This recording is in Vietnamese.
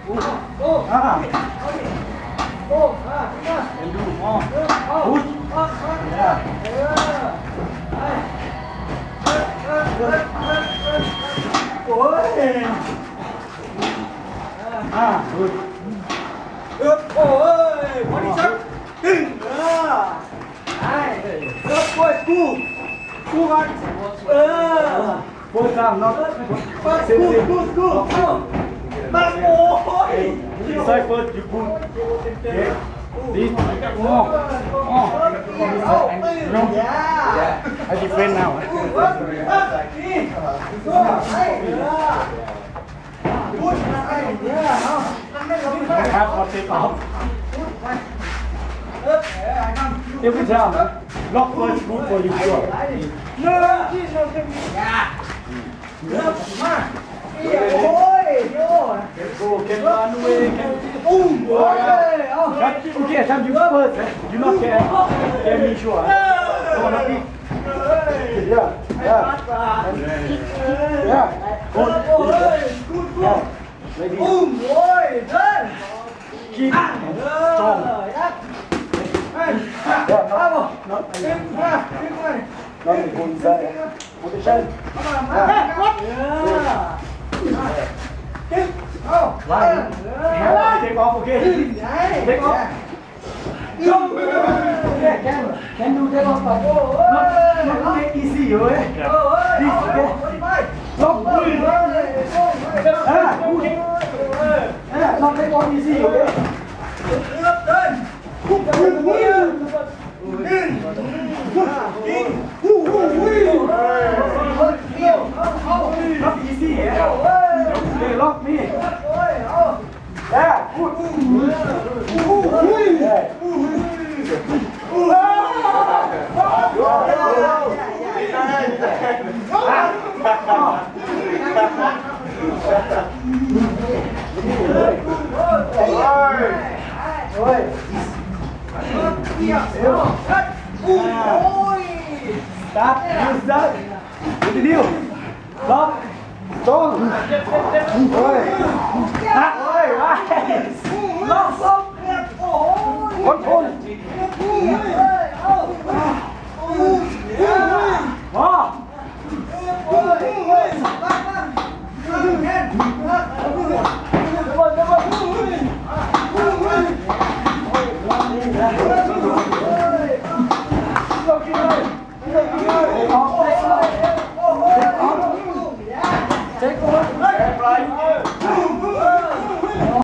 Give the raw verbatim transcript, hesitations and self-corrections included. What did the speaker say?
à em đu ngon hút à rồi được ôi có đi chắc đừng ai được ôi cu cu con ờ vô cảm nó cu cu cu ba ôi sai first you put okay this more oh no I defend nowครับขอเช็คออฟevery time lock first good for you sure noที่เราจะมีเริ่มมาโอ้ยโย่ go can run away can ปุ้งโอ้ยเอาครับ okay time you first you not can can be sure go on up yeah yeah yeah good good good ready ปุ้งโอ้ยเดิน keep strong ยัดเฮ้ย yeah เอา not บ่ not ขึ้นมาขึ้นมา not the good side position เข้ามามาเฮ้ยวัดเออขึ้นเอา right take off okay take off yeah can can do take off but not not take easy you eh this okay lock ah ah not take off easy okay not easy eh okay lock me yeah good yeah Ôi. Stop. Use that. What the deal? Stop. Stop. Ôi. À, ôi, right. Stop, stop. Ôi. Hold, hold.